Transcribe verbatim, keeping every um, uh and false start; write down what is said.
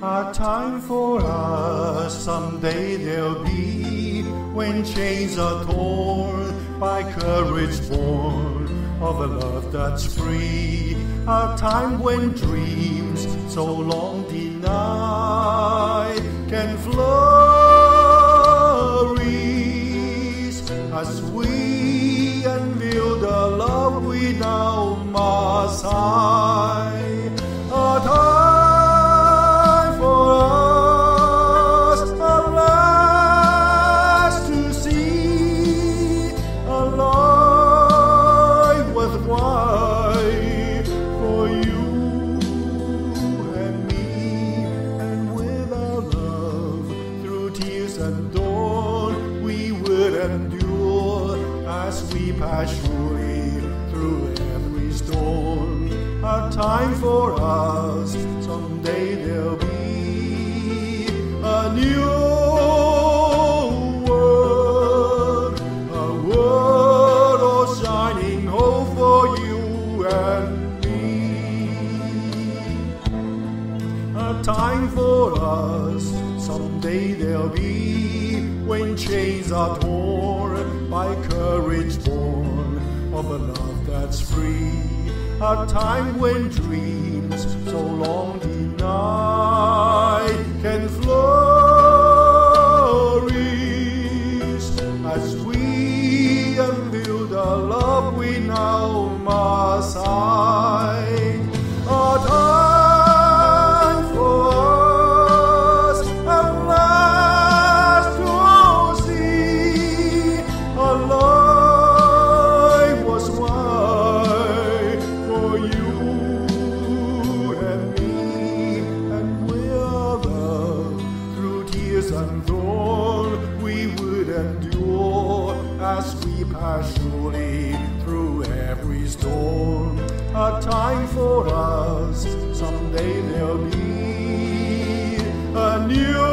A time for us, someday there'll be, when chains are torn by courage born of a love that's free. A time when dreams so long denied can flourish as we unveil the love we now must hide. A time for us at last to see a life worthwhile for you and me, and with our love through tears and dawn we would endure as we pass surely through every storm. A time for us, someday there'll be a new world, a world of shining hope for you and me. A time for us, someday there'll be, when chains are torn by courage born of a love that's free. A time when dreams so long denied can flourish as we unveil the love we now must hide. A time for us at last to see a life was wide for you and me, and with love through tears and thorn we would endure as we pass surely through every storm. A time for us, someday there'll be a new